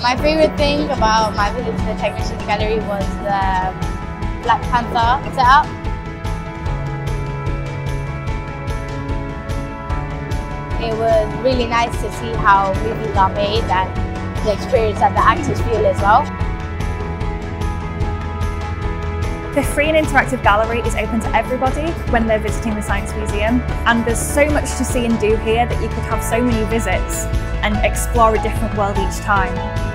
My favourite thing about my visit to the Technicians Gallery was the Black Panther setup. It was really nice to see how movies are made and the experience that the actors feel as well. The free and interactive gallery is open to everybody when they're visiting the Science Museum, and there's so much to see and do here that you could have so many visits and explore a different world each time.